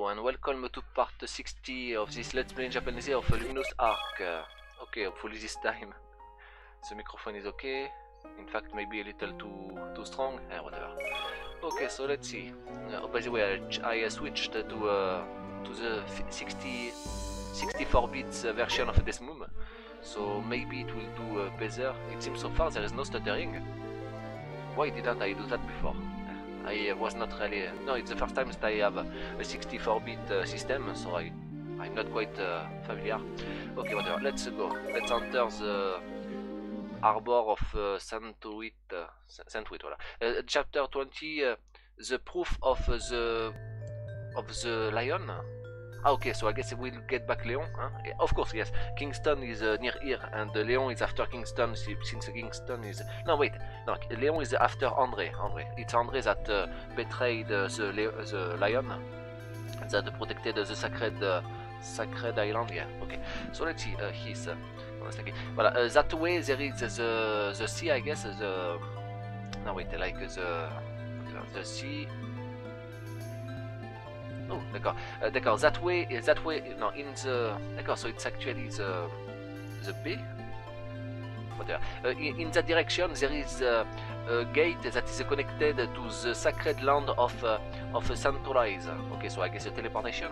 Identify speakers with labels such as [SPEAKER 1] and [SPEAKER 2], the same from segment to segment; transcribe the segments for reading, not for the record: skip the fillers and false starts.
[SPEAKER 1] Hello and welcome to part 60 of this Let's Play in Japanese of Luminous Arc. Okay, hopefully this time the microphone is okay. In fact, maybe a little too strong. Whatever. Okay, so let's see. Oh, by the way, I switched to the 64 bits version of Death Moon, so maybe it will do better. It seems so far there is no stuttering. Why didn't I do that before? I was not really... No, it's the first time that I have a 64-bit system, so I'm not quite familiar. Okay, whatever, let's go. Let's enter the Harbor of Santuit, voilà. Chapter 20, the proof of the lion. Ah, okay, so I guess we'll get back Leon. Huh? Yeah, of course, yes. Kingston is near here, and Leon is after Kingston, since Kingston is... No, wait. No, Leon is after Andre. It's Andre that betrayed the lion, that protected the sacred island. Yeah, okay. So let's see, his... Voilà, that way there is the sea, I guess. No, wait, like the sea... Oh, d'accord, that way, no, in the, d'accord, so it's actually the bay. Whatever. In that direction, there is a gate that is connected to the sacred land of Santorais. Okay, so I guess a teleportation.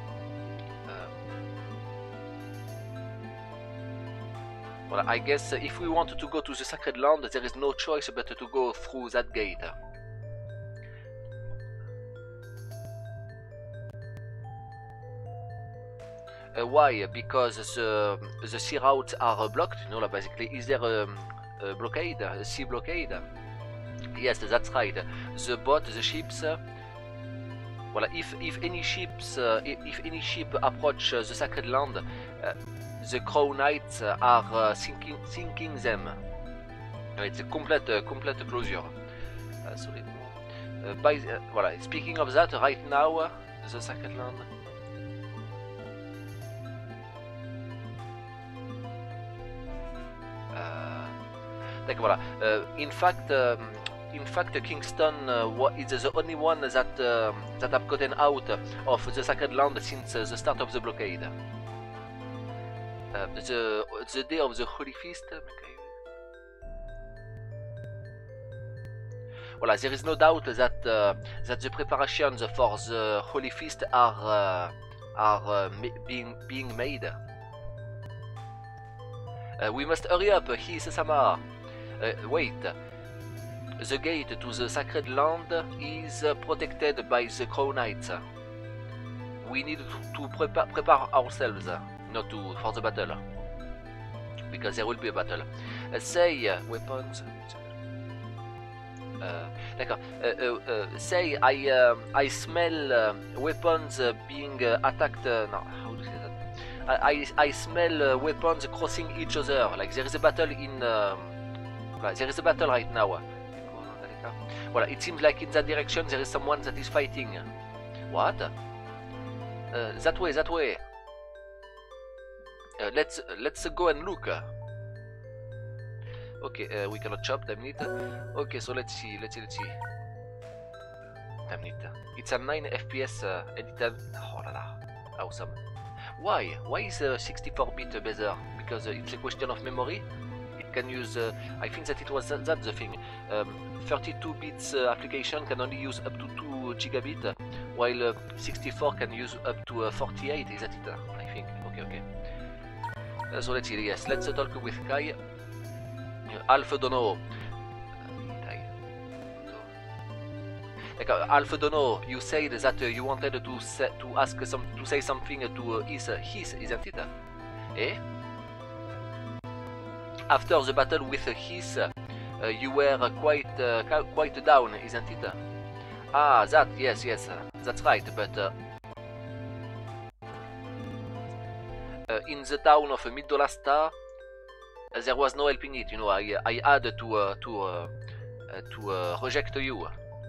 [SPEAKER 1] Well, I guess if we want to go to the sacred land, there is no choice but to go through that gate. Why? Because the sea routes are blocked, you know, basically. Is there a blockade, a sea blockade? Yes, that's right. The boat, the ships, well, if any ships, if any ship approach the sacred land, the Crow Knights are sinking them. It's a complete closure. Voilà. Speaking of that, right now, the sacred land. Voilà. In fact, Kingston is the only one that have gotten out of the sacred land since the start of the blockade. The day of the Holy Feast. Voilà, there is no doubt that the preparations for the Holy Feast are being made. We must hurry up, Hise-sama. Wait, the gate to the sacred land is protected by the Crow Knights. We need to prepare ourselves, not for the battle, because there will be a battle. Say weapons. Say I smell weapons being attacked. No, how do you say that? I smell weapons crossing each other. Like there is a battle in. There is a battle right now. Well, it seems like in that direction there is someone that is fighting. What? That way. Let's go and look. Okay, we cannot chop, damn it. Okay, so let's see. Damn it. It's a 9 FPS edited. Oh la la, awesome. Why? Why is 64-bit better? Because it's a question of memory. It can use. I think that it was that's the thing. 32 bits application can only use up to 2 gigabit, while 64 can use up to 48. Is that it? I think. Okay. So let's see. Yes, let's talk with Kai. Alf Dono. Alf Dono, you said that you wanted to say something to his, isn't it? Eh? After the battle with his, you were quite down, isn't it? Ah, that, yes, that's right, but in the town of Midolasta, there was no helping it, you know. I had to reject you.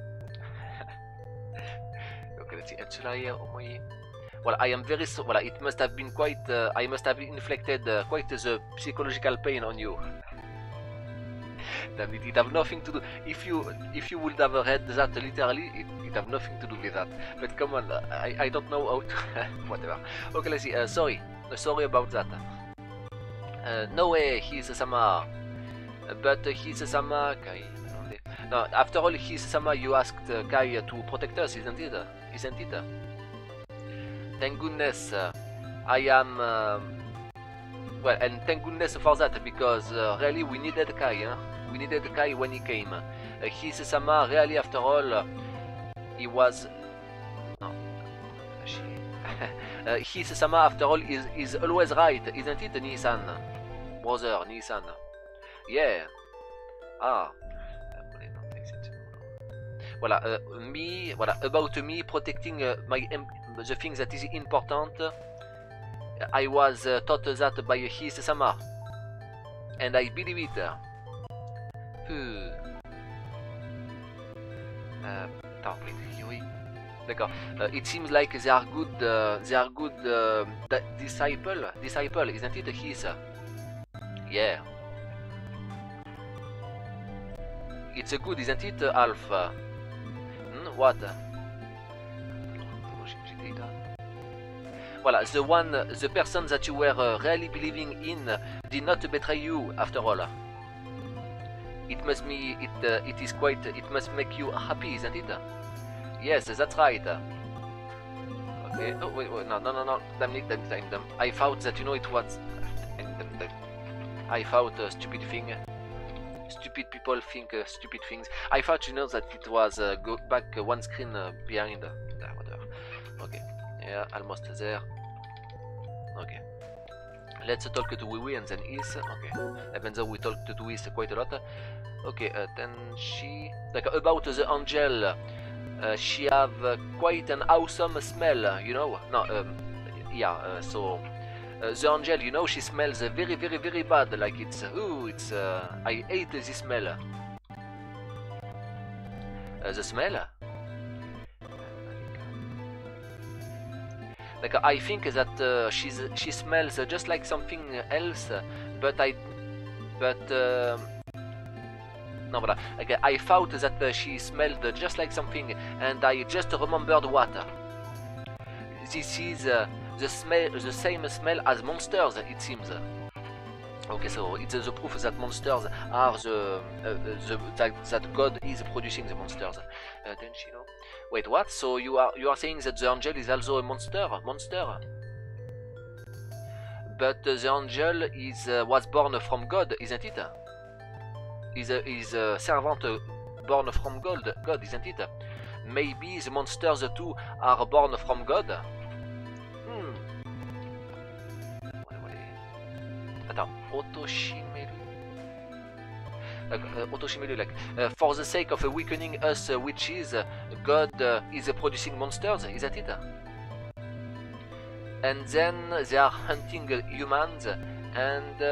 [SPEAKER 1] Okay, let's see. Well, I am very so. Well, it must have been quite. I must have inflicted quite the psychological pain on you. Damn it have nothing to do. If you would have read that literally, it have nothing to do with that. But come on, I don't know how to whatever. Okay, let's see. Sorry about that. No way, he's Sama. But he's Sama Kai. No, after all, he's Sama. You asked Kai to protect us, isn't it? Isn't it? Thank goodness I am. Well, and thank goodness for that, because really we needed Kai. Huh? We needed Kai when he came. He's Sama. Really, after all, he was. No. He's Sama. After all, is always right, isn't it, Nissan? Brother, Nissan. Yeah. Ah. Voilà, me, voilà, about me protecting the things that is important. I was taught that by his Sama, and I believe it. D'accord. It seems like they are good disciple, isn't it? His. Yeah. It's good, isn't it, Alf? What? Voilà, the person that you were really believing in did not betray you after all. It must be, it is quite, it must make you happy, isn't it? Yes, that's right. Okay. Oh wait, no. Damn it. I thought that it was. I thought a stupid thing. Stupid people think stupid things. I thought that it was go back one screen behind. Whatever. Okay. Yeah, almost there. Okay. Let's talk to Wiwi and then Is. Okay. Even though we talked to Is quite a lot. Okay. Then she like about the angel. She have quite an awesome smell. No. Yeah. So. The angel, she smells very, very, very bad. Like it's, I hate the smell. The smell? Like I think that she smells just like something else, but no, but like, I thought that she smelled just like something, and I just remembered what. This is. The same smell as monsters, it seems. Okay, so it's the proof that monsters are that God is producing the monsters. Then she know. Wait, what? So you are saying that the angel is also a monster? But the angel was born from God, isn't it? Is a servant born from God, isn't it? Maybe the monsters too are born from God. Attends, Otoshimelu, like, for the sake of weakening us witches, God is producing monsters, isn't it? And then they are hunting humans, and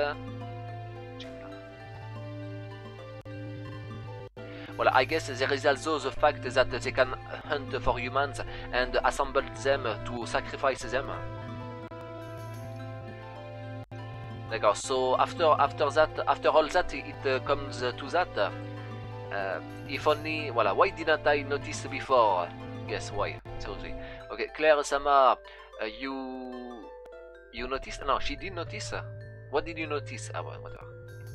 [SPEAKER 1] well, I guess there is also the fact that they can hunt for humans and assemble them to sacrifice them. D'accord, so after all that, it comes to that. If only, voilà, why didn't I notice before? Yes, why? Seriously. Okay, Claire-sama, you noticed? No, she did notice. What did you notice? Ah, well, whatever.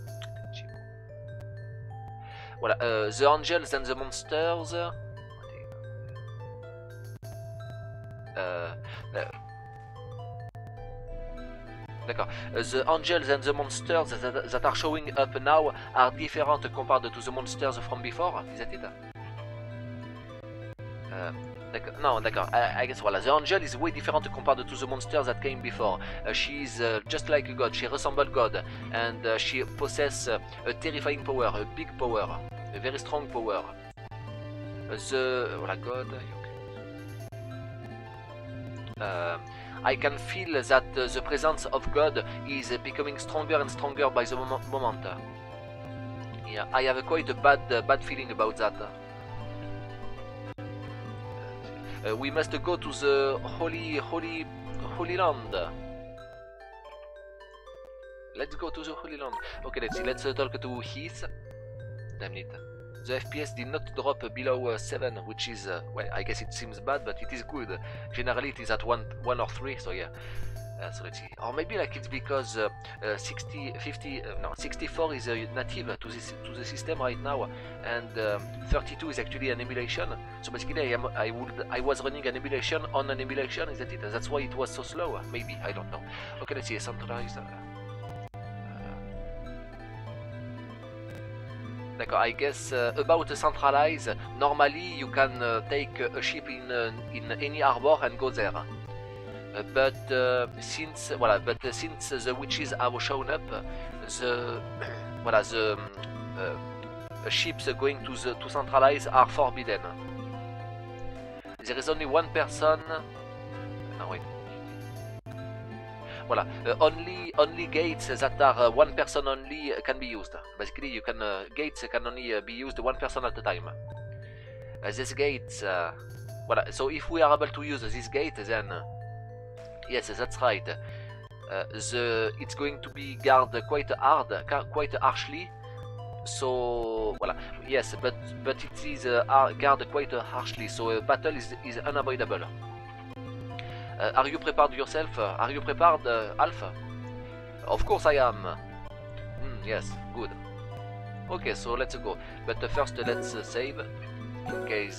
[SPEAKER 1] Voilà, the angels and the monsters. D'accord. The angels and the monsters that are showing up now are different compared to the monsters from before, is that it? No, d'accord. I guess voilà. The angel is way different compared to the monsters that came before. She is just like God. She resembles God, and she possesses a terrifying power, a big power, a very strong power. Voilà, God. I can feel that the presence of God is becoming stronger and stronger by the moment. Yeah, I have quite a bad feeling about that. We must go to the Holy Land. Let's go to the Holy Land. Okay, let's see. Let's talk to Heath. damn it. The FPS did not drop below 7, which is, well, I guess it seems bad, but it is good. Generally it is at 1 or 3, so yeah. So let's see. Or maybe like it's because 64 is native to the system right now, and 32 is actually an emulation. So basically, I was running an emulation on an emulation. Is that it? That's why it was so slow. Maybe, I don't know. Okay, let's see. Centralized. I guess about centralize. Normally, you can take a ship in any harbor and go there. But since the witches have shown up, the ships going to centralize are forbidden. There is only one person. No, wait. Voilà, only gates that are one person only can be used. Basically, you can gates can only be used one person at a time. These gates, voilà. So if we are able to use this gate, then yes, that's right. It's going to be guarded quite harshly. So voilà, yes, but it is guarded quite harshly. So battle is unavoidable. Are you prepared yourself? Are you prepared, Alf? Of course I am. Yes, good. Okay, so let's go. But first, let's save in case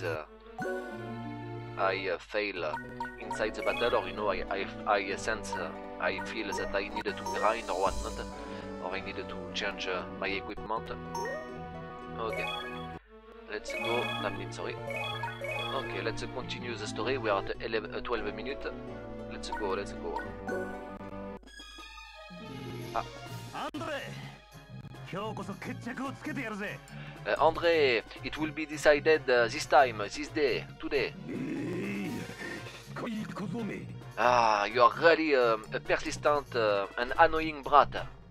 [SPEAKER 1] I fail inside the battle, or you know, I sense, I feel that I need to grind or whatnot, or I need to change my equipment. Okay, let's go. Sorry. Okay, let's continue the story. We are at 12 minutes. Let's go. Ah. Andre, it will be decided this time, this day, today. Ah, you are really a persistent and annoying brat.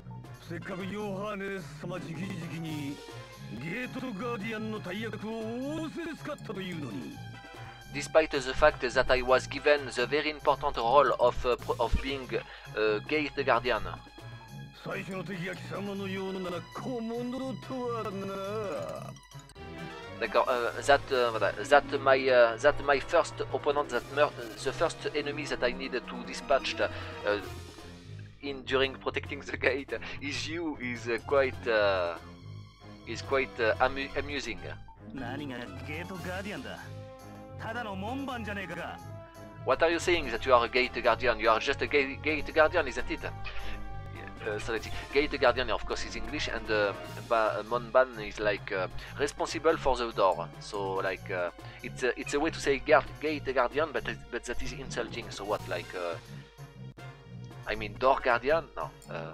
[SPEAKER 1] Despite the fact that I was given the very important role of being Gate Guardian. D'accord, that my first opponent, the first enemy that I needed to dispatch during protecting the gate is you, is quite amusing. What are you saying, that you are a gate guardian? You are just a gate guardian, isn't it? So gate guardian, of course, is English, and Monban is like responsible for the door. So like it's a way to say gate guardian, but that is insulting. So what, like I mean door guardian? No.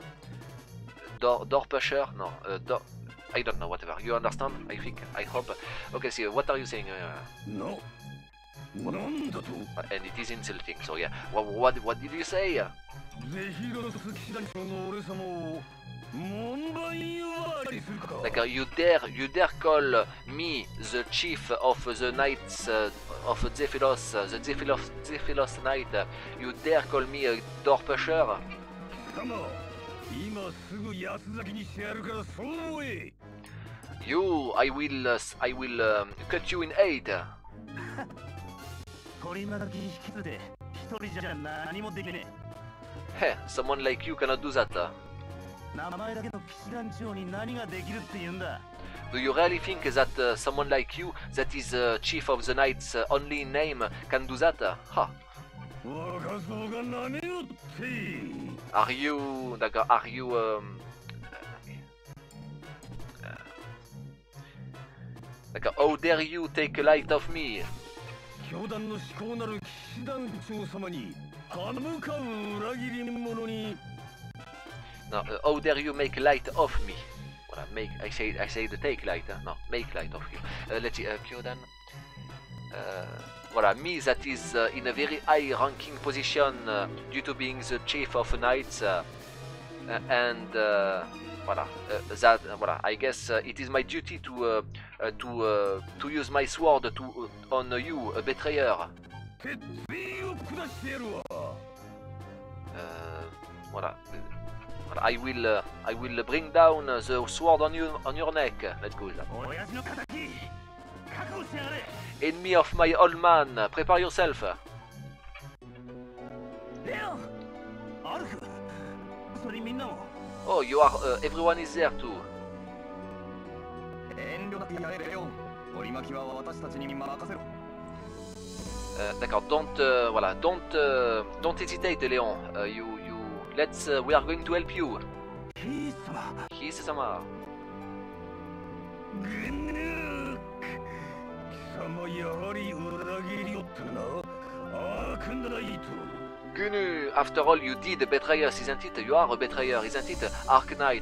[SPEAKER 1] Door pusher? No. Door. I don't know. Whatever. You understand? I think. I hope. Okay. See, what are you saying?
[SPEAKER 2] No.
[SPEAKER 1] And it is insulting. So yeah. What did you say? Like you dare call me the chief of the knights of Zephylos, the Zephylos knight? You dare call me a door pusher? You, I will cut you in 8. Hey, someone like you cannot do that. Do you really think that someone like you, that is chief of the knights only in name, can do that? Ha. Are you... how dare you take a light of me? No, how dare you make light of me? Well, I say the take light, no, make light of you. Let's see, Kyodan. Voilà, me that is in a very high ranking position due to being the chief of knights, and voilà, voilà, I guess it is my duty to use my sword on you, a betrayer. Voilà. I will bring down the sword on your neck. Let's go. Enemy of my old man, prepare yourself. Oh, you are. Everyone is there too. D'accord. Voilà. Don't hesitate, Léon. We are going to help you. Hise-sama. Gunu, after all you did betray us, isn't it? You are a betrayer, isn't it? Arc Knight.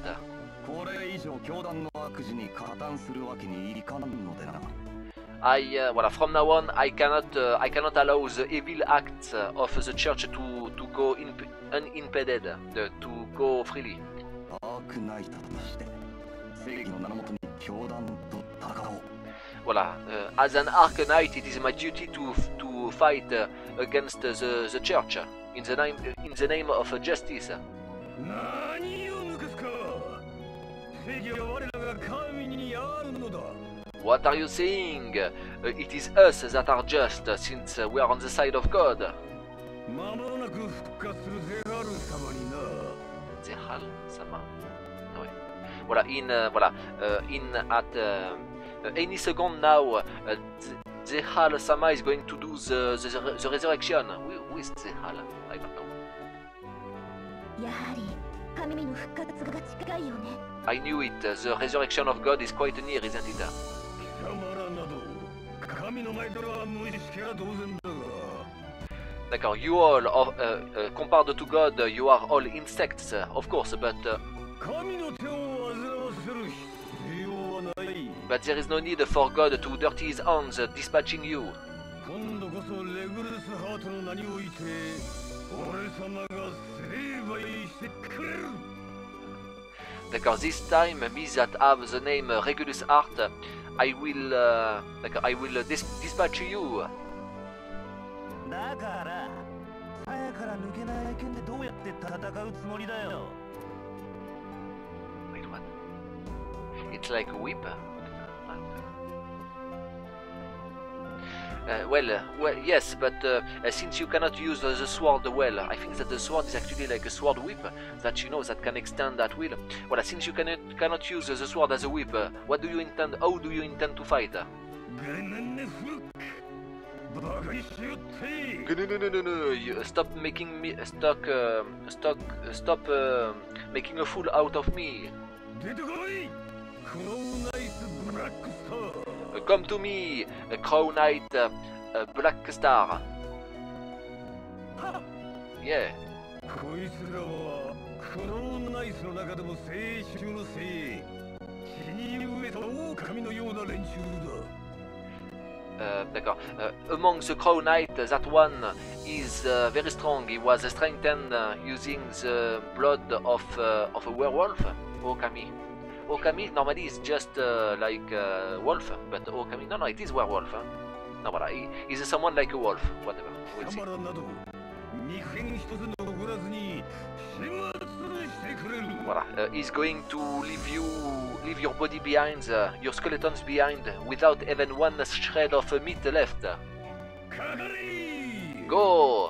[SPEAKER 1] Voilà, from now on, I cannot allow the evil acts of the church to go unimpeded, to go freely. Voilà, as an Arc Knight, it is my duty to fight against the church in the name of justice. What are you saying? It is us that are just, since we are on the side of God. Zehal-sama. Ouais. Voilà, any second now, Zehal-sama is going to do the resurrection. Who is Zehal? I don't know. I knew it. The resurrection of God is quite near, isn't it? D'accord, you all, compared to God, you are all insects, of course, but there is no need for God to dirty his hands dispatching you. D'accord, this time, me that have the name Regulus Heart, I will dispatch you. Wait, what? It's like a whip? Well, yes, but since you cannot use the sword well, I think that the sword is actually like a sword whip that you know that can extend at will. Well, since you cannot use the sword as a whip, what do you intend? How do you intend to fight? No. Stop making me stop making a fool out of me. Come to me, Crow Knight, Black Star. Yeah. D'accord. Among the Crow Knight, that one is very strong. He was strengthened using the blood of a werewolf. Okami. Okami normally is just like wolf, but Okami, no, it is werewolf. Huh? No, but he's someone like a wolf. Whatever. We'll see. Voilà. He's going to leave your body behind, your skeletons behind, without even one shred of meat left. Go.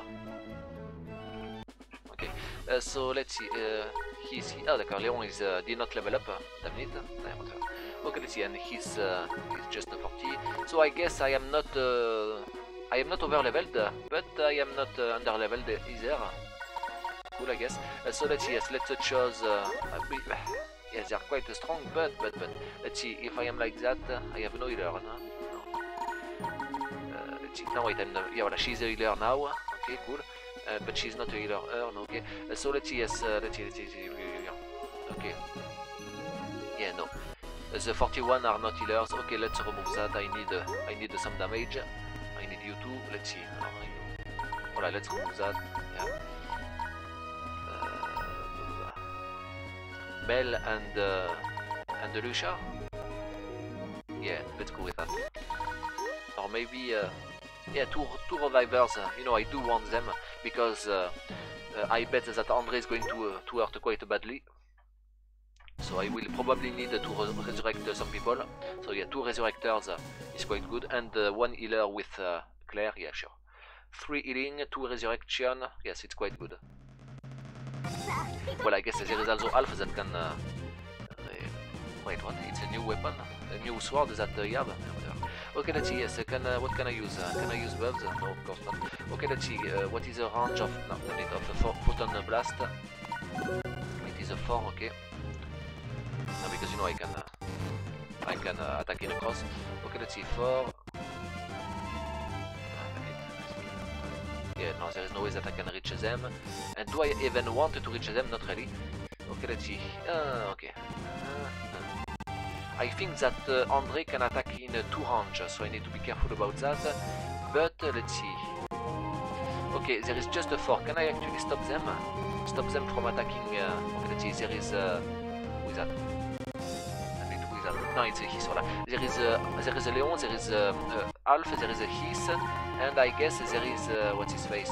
[SPEAKER 1] Okay. So let's see. Ah d'accord, Léon did not level up, damn it. Okay, let's see, and he's just 40. So I guess I am not over leveled, but I am not under leveled either. Cool, I guess. So let's see, yes, let's choose. Yes, they are quite strong, but let's see, if I am like that, I have no healer, no? Let's see, no wait, yeah, voilà, she's a healer now. Okay, cool. But she's not a healer, okay. So let's see, yes, let's see. Okay. Yeah, no. The 41 are not healers. Okay, let's remove that. I need some damage. I need you too. Let's see. Voilà, let's remove that. Yeah. Bell and Lucia. Yeah, let's go with that. Or maybe. Yeah, two revivers, you know, I do want them, because I bet that Andre is going to hurt quite badly. So I will probably need to resurrect some people. So yeah, 2 resurrectors is quite good, and 1 healer with Claire, yeah sure. 3 healing, 2 resurrection, yes it's quite good. Well, I guess there is also Alpha that can... wait, what? It's a new weapon? A new sword that you have? Okay, let's see, yes, what can I use? Can I use buffs? No, of course not. Okay, let's see, what is the range of... no, the need of a photon blast? It is a 4, okay. No, because you know I can attack in across. Okay, let's see, 4. Yeah, no, there is no way that I can reach them. And do I even want to reach them? Not really. Okay, let's see. Okay. I think that Andre can attack in 2 range, so I need to be careful about that. But let's see. Okay, there is just a 4. Can I actually stop them? Stop them from attacking. Okay, let's see. There is who is that? No, it's a Hiss. There is a Leon. There is Alf. There is a Hiss, and I guess there is what's his face?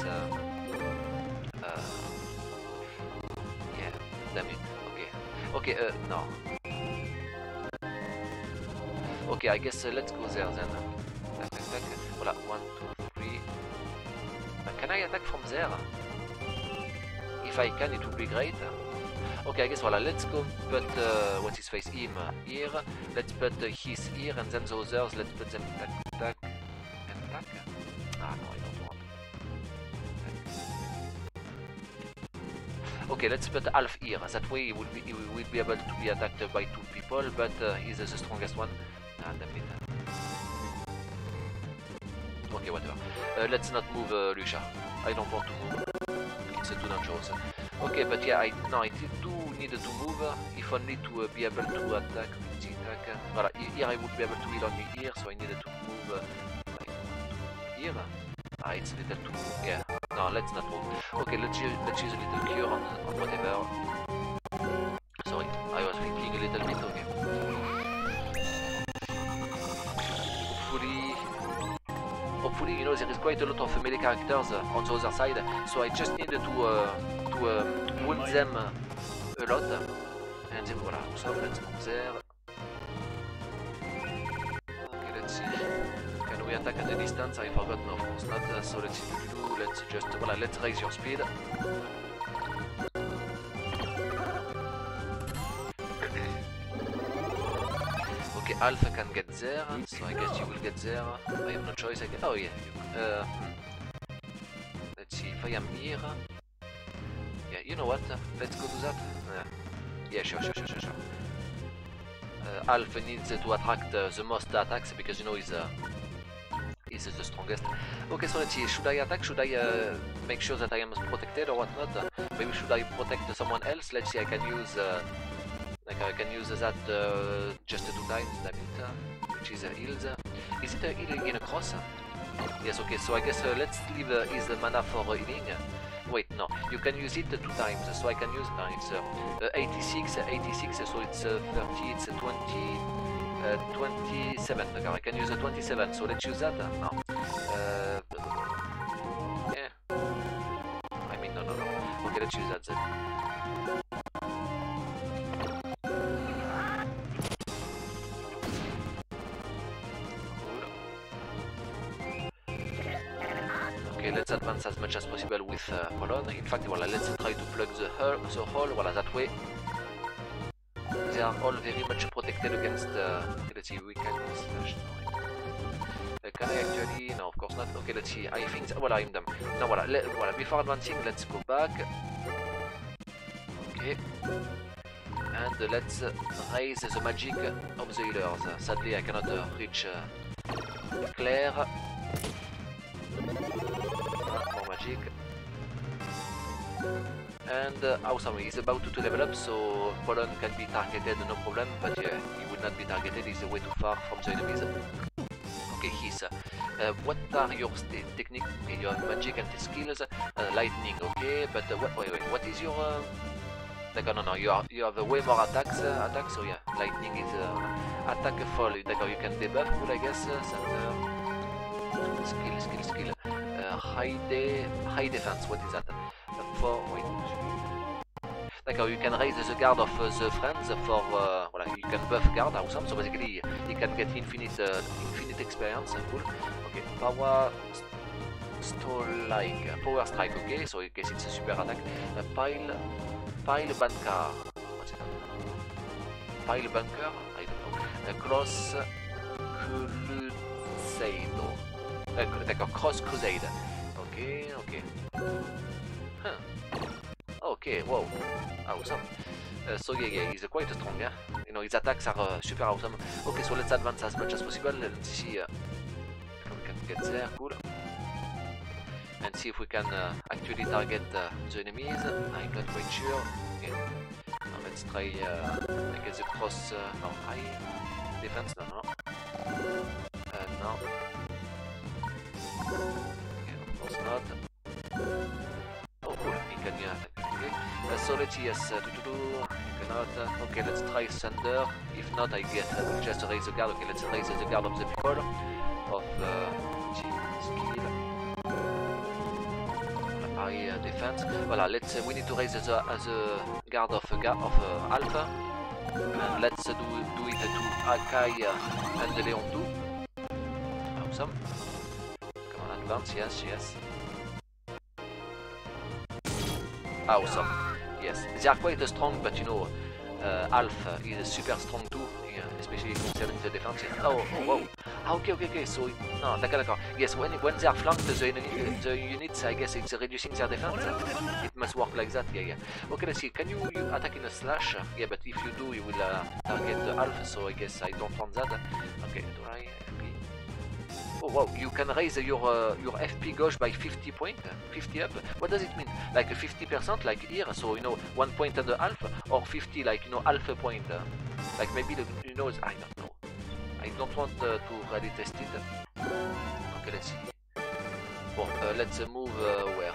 [SPEAKER 1] Yeah, damn it. Okay. Okay. No. Okay, I guess let's go there then. Tac. Voilà, 1, 2, 3. Can I attack from there? If I can, it would be great. Okay, I guess voilà, let's go put what's his face, him here. Let's put his here, and then the others, let's put them tac and tac. Ah no, I don't want. Tac. Okay, let's put Alf here. That way he will be able to be attacked by 2 people, but he's the strongest one. Ah, damn it. Okay, whatever. Let's not move Lucia. I don't want to move. It's too dangerous. Okay, but yeah, I do need to move, if only to be able to attack. Voilà, here I would be able to heal only here, so I needed to move here. Ah, it's a little too... yeah, no, let's not move. Okay, let's use a little cure on whatever. Sorry, I was thinking a little bit, okay. Hopefully, you know, there is quite a lot of melee characters on the other side, so I just needed to wound them a lot. And then voilà, so let's go there. Okay, let's see. Can we attack at a distance? I forgot, no, of course not. So let's see, let's just, voilà, let's raise your speed. Okay, Alpha can get there, so I guess you will get there. I have no choice, I guess. Oh yeah, let's see if I am here. Yeah, you know what? Let's go do that. Yeah, sure. Alpha needs to attract the most attacks because you know he's the strongest. Okay, so let's see. Should I attack? Should I make sure that I am protected or whatnot? Maybe should I protect someone else? Let's see. I can use. I can use that just 2 times, damn it, which is heals. Is it healing in a cross? Yes, okay, so I guess let's leave his mana for healing. Wait, no, you can use it 2 times, so I can use, it's 86, so it's 30, it's 27, okay, I can use 27, so let's use that, no. Yeah, I mean, no, okay, let's use that then. Let's advance as much as possible with Polon. In fact, voilà, let's try to plug the hole. Voilà, that way they are all very much protected against. Let's see, we can slash. Can I actually? No, of course not. Okay, let's see. I think. Voilà, I'm done. Now, voilà, before advancing, let's go back. Okay. And let's raise the magic of the healers. Sadly, I cannot reach Claire. More magic. And awesome, he's about to level up, so Polon can be targeted, no problem, but yeah, he will not be targeted, he's way too far from the enemies. Okay, Hiss. What are your technique? Okay, you have magic and skills, lightning, okay, but wait, what is your... no, you have way more attacks, so yeah, lightning is attack fall, you can debuff, cool, I guess, skill. High defense, what is that? Wait. D'accord, you can raise the guard of the friends for, voilà, you can buff guard, awesome, so basically you can get infinite experience, cool. Okay, power power strike, okay, so I guess it's a super attack. Pile bunker, what's it? Pile bunker, I don't know. Cross crusade, d'accord, cross crusade, okay, okay. Huh. Okay, wow, awesome. So yeah, he's quite strong, yeah. You know, his attacks are super awesome. Okay, so let's advance as much as possible. Let's see if we can get there, cool. And see if we can actually target the enemies. I'm not quite sure. Okay. Now let's try I guess the cross, no, high defense, no. No. Okay, of course not. Oh cool, he can attack. Okay. So let's see, yes, cannot. Okay, let's try thunder. If not, I guess I will just raise the guard. Okay, let's raise the guard of the people of skill. Defense. Voilà, we need to raise the guard of Alpha. And let's do it to Akai and Leon too. Awesome. Come on, advance, yes. Awesome. Yes, they are quite strong, but you know, Alpha is super strong too, especially concerning the defense. Oh, wow. Okay, so, no, d'accord. Yes, when they are flanked, the units, I guess it's reducing their defense. It must work like that, yeah. Okay, let's see, can you attack in a slash? Yeah, but if you do, you will target the Alpha, so I guess I don't want that. Okay, do I FP? Oh wow, you can raise your FP gauge by 50 points, 50 up. What does it mean? Like 50% like here, so you know, 1 point and a half, or 50 like, you know, half a point. Like maybe I don't know. I don't want to really test it. Okay, let's see. Bon, let's move where?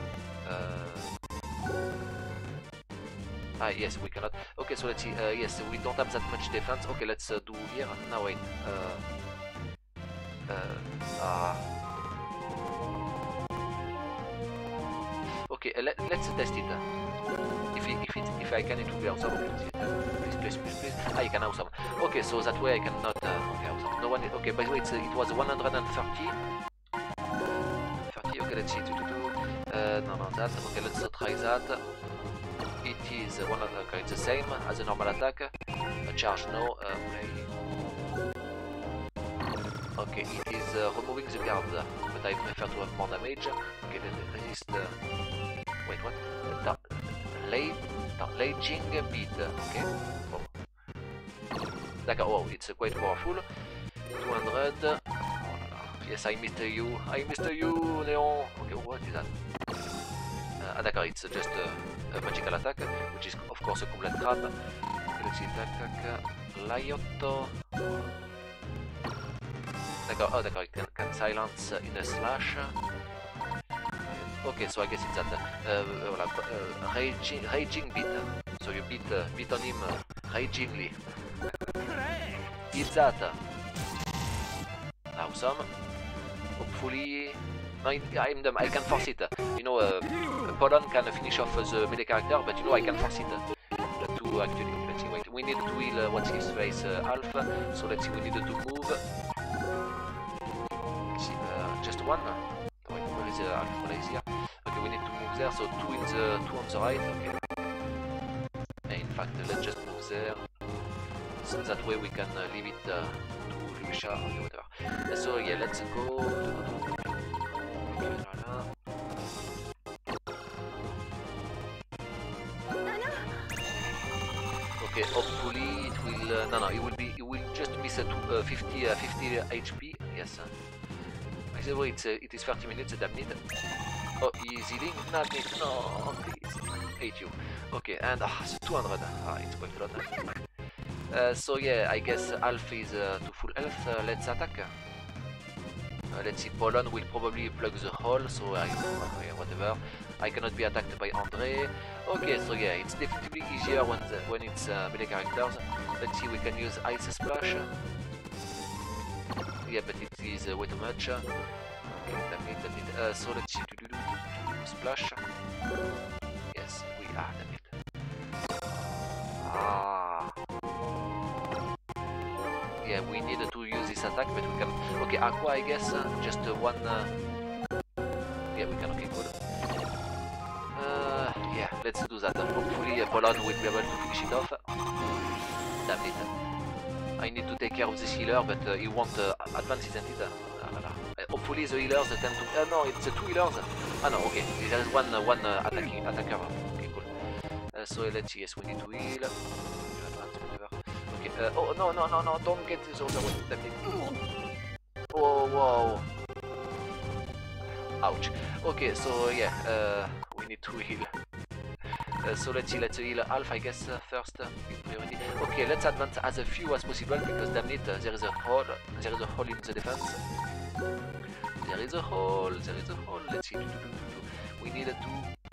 [SPEAKER 1] Yes, we cannot. Okay, so let's see. Yes, we don't have that much defense. Okay, let's do here. Now wait. Okay, let's test it. If I can, it will be awesome. Please. You can awesome. Okay, so that way I cannot. Okay, awesome. No one. Okay, by the way, it was 130. 30. Okay, let's see. No, that. Okay, let's try that. It is okay, it's the same as a normal attack. A charge, no. Play. Okay, it is removing the guard, but I prefer to have more damage. Okay, resist. Wait, what? Raging beat. Okay. Oh. D'accord. Oh, it's quite powerful. 200. Oh, la. Yes, I missed you. Leon. Okay, what is that? D'accord, it's just a magical attack, which is of course a complete trap. Let's see, tac. Laiotto. D'accord, it can silence in a slash. Okay, so I guess it's that. Raging beat. So you beat on him ragingly. It's that. Awesome. Hopefully, no, I'm dumb. I can force it. You know, Polon can finish off the melee character, but you know I can force it. To actually, let's see. Wait, we need to heal. What's his face? Alpha. So let's see. We need to move. Just one. Wait, where is Alpha? Is here. Okay, we need to move there. So two on the right. Okay. And in fact, let's just move there. So that way we can leave it to Lucia. Okay, whatever. So yeah, let's go. Okay, hopefully it will. No, it will just miss 50 HP. Yes. By the way, it is 30 minutes. Damn it. Oh, he's healing. Not it. No, please. Hate you. Okay, and 200. It's quite a lot. So yeah, I guess Alpha is to full health. Let's attack. Let's see. Polon will probably plug the hole. So whatever. I cannot be attacked by Andre. Okay, so yeah, it's definitely easier when it's melee characters. Let's see, we can use Ice Splash. Yeah, but it is way too much. Okay, damn it. So let's see, splash. Yes, damn it. yeah, we need to use this attack, but we can... Okay, Aqua, I guess, just one... Yeah, we can, okay, good. Yeah, let's do that. Hopefully Pollon will be able to finish it off. Damn it. I need to take care of this healer, but he won't advance, isn't it? Hopefully the healers tend to... no, it's 2 healers. Ah no, okay, there is one attacker. Okay, cool. So let's see, yes, we need to heal. Okay, oh, no, don't get this other one. Damn it. Oh, wow. Ouch. Okay, so yeah, we need to heal. So let's see, let's heal Alpha, I guess, first. Okay, let's advance as few as possible because damn it, there is a hole in the defense. There is a hole. Let's see. We need 2. 1,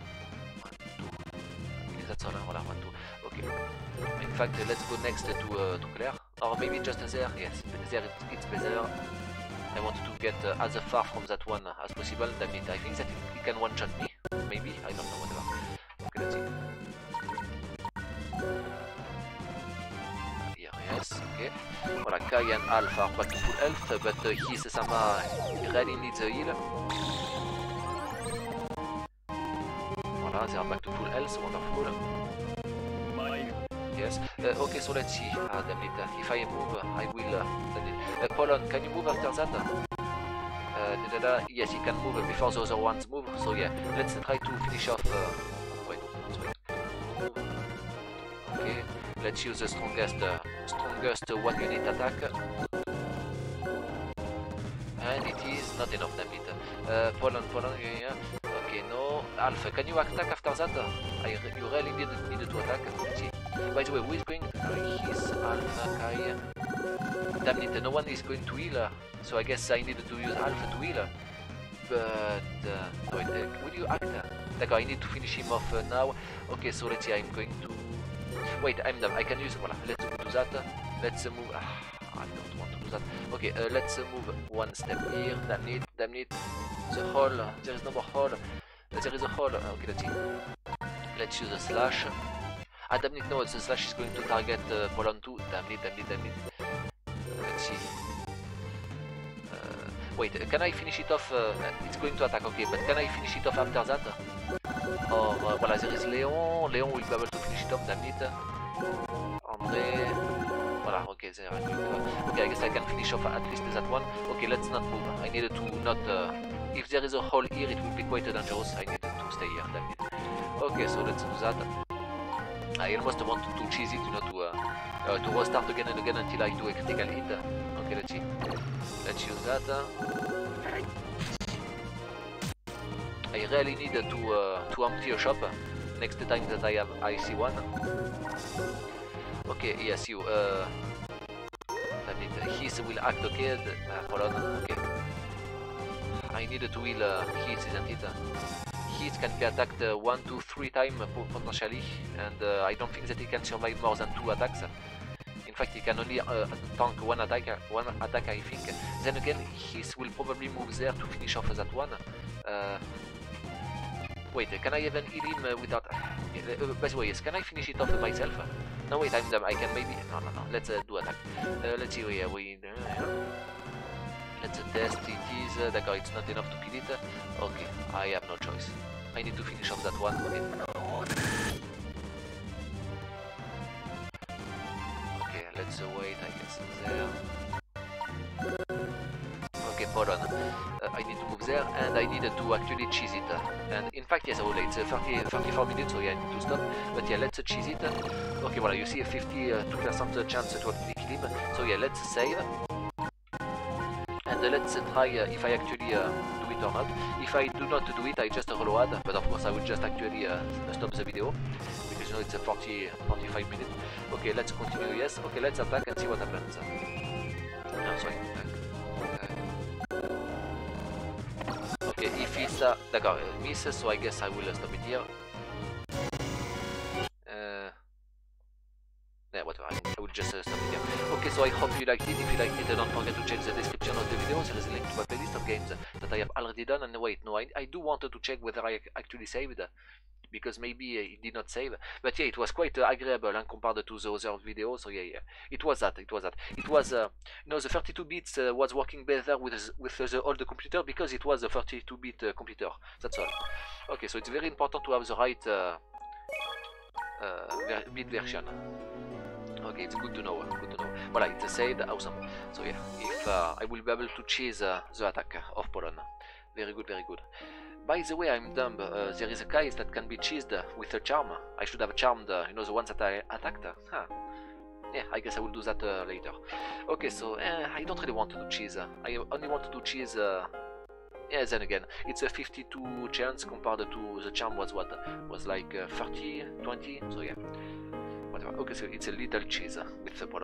[SPEAKER 1] 2. That's all. 1, 2. Okay. In fact, let's go next to Claire, or maybe just there. Yes, there it's better. I want to get as far from that one as possible. Damn it, I think that he can one-shot me. Maybe, I don't know, whatever. Okay, let's see. Here, yes, okay. Voilà, Kai and Alpha are back to full health, but Hisama really needs a heal. Voilà, they are back to full health, wonderful. Yes, okay, so let's see. Ah, damn it, if I move, I will... Pollon, can you move after that? Yes, he can move before the other ones move, so yeah, let's try to finish off... wait, okay, let's use the strongest 1 unit attack. And it is not enough, damn it. Pollon, yeah. Okay, no. Alpha, can you attack after that? You really need to attack. Let's see. By the way, who is going? He's Alpha, Kai. Damn it, no one is going to heal. So I guess I needed to use Alpha to heal. But... wait, will you act? D'accord, I need to finish him off now. Okay, so let's see, I'm going to... Wait, I'm done. I can use... Voilà, let's do that. Let's move... I don't want to do that. Okay, let's move 1 step here. Damn it. The hole. There is no more hole. There is a hole. Okay, let's see. Let's use a slash. Ah, damn it, no, the slash is going to target Pollon too. Damn it. Let's see. Wait, can I finish it off? It's going to attack, okay, but can I finish it off after that? Or, voilà, there is Leon. Leon will be able to finish it off, damn it. André. Voilà, okay, there I go. Okay, I guess I can finish off at least that one. Okay, let's not move. I needed to not... if there is a hole here, it will be quite dangerous. I needed to stay here, damn it. Okay, so let's do that. I almost want to cheese it, you know, to restart again and again until I do a critical hit. Okay, let's see. Let's use that. I really need to empty a shop next time that I see one. Okay, yes, you. His will act, okay. Hold on, okay. I need to heal his, isn't it? His can be attacked 1, 2, 3 times potentially, and I don't think that he can survive more than 2 attacks. In fact, he can only tank one attack, I think. Then again, his will probably move there to finish off that one. Wait, can I even heal him without... by the way, yes, can I finish it off myself? No, wait, I'm dumb. I can maybe... No, let's do attack. Let's see, let's test it is... D'accord, it's not enough to kill it. Okay, I have no choice. I need to finish off that one. Okay. Okay, let's wait, I guess, there. Okay, hold on. I need to move there, and I need to actually cheese it. And in fact, yes, it's 34 minutes, so yeah, I need to stop. But yeah, let's cheese it. Okay, well, you see a 52% chance to actually kill him. So yeah, let's save. And let's try if I actually do it or not. If I do not do it, I just reload. But of course, I will just actually stop the video. Because you know it's a 45 minutes. Okay, let's continue, yes. Okay, let's attack and see what happens. No, sorry. Okay, if it's d'accord, misses, so I guess I will stop it here. Yeah, whatever, I will just stop it here. Okay, so I hope you liked it. If you liked it, don't forget to check the description of the video. There is a link to my playlist of games that I have already done. And wait, no, I do want to check whether I actually saved. because maybe he did not save. But yeah, it was quite agreeable compared to the other videos. So yeah, it was that. It was the 32 bits was working better with the older computer because it was a 32-bit computer. That's all. Okay, so it's very important to have the right bit version. Okay, it's good to know. Voilà, it's saved, awesome. So yeah, if I will be able to chase the attack of Poland. Very good, very good. By the way, I'm dumb. There is a guys that can be cheesed with a charm. I should have charmed, the ones that I attacked. Huh. Yeah, I guess I will do that later. Okay, so I don't really want to do cheese. I only want to do cheese. Yeah, then again, it's a 52 chance compared to the charm was what? Was like 30, 20. So yeah. Whatever. Okay, so it's a little cheese with the Poland.